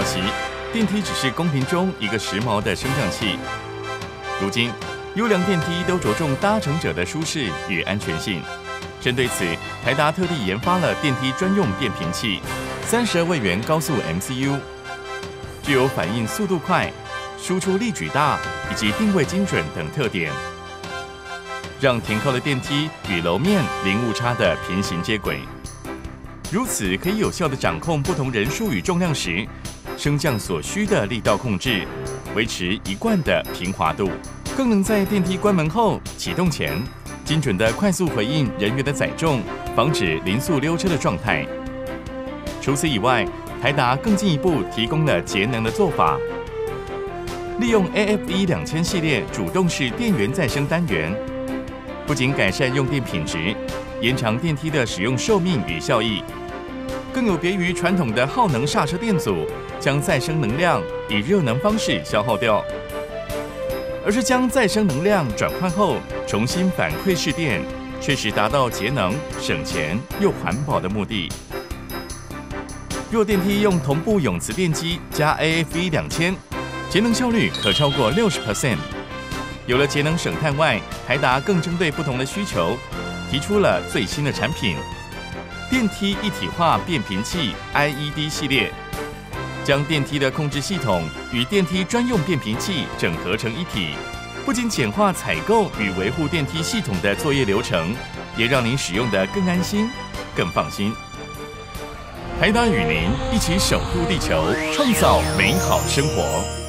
早期，电梯只是宫廷中一个时髦的升降器。如今，优良电梯都着重搭乘者的舒适与安全性。针对此，台达特地研发了电梯专用变频器，32位元高速 MCU， 具有反应速度快、输出力矩大以及定位精准等特点，让停靠的电梯与楼面零误差的平行接轨。如此可以有效地掌控不同人数与重量时升降所需的力道控制，维持一贯的平滑度。更能在电梯关门后启动前，精准地快速回应人员的载重，防止零速溜车的状态。除此以外，台达更进一步提供了节能的做法，利用 AFE 2000系列主动式电源再生单元，不仅改善用电品质，延长电梯的使用寿命与效益，更有别于传统的耗能刹车电阻，将再生能量以热能方式消耗掉，而是将再生能量转换后重新反馈式电，确实达到节能、省钱又环保的目的。若电梯用同步永磁电机加 AFE 2000，节能效率可超过60%。有了节能省碳外，台达更针对不同的需求，提出了最新的产品——电梯一体化变频器 IED 系列，将电梯的控制系统与电梯专用变频器整合成一体，不仅简化采购与维护电梯系统的作业流程，也让您使用得更安心、更放心。台达与您一起守护地球，创造美好生活。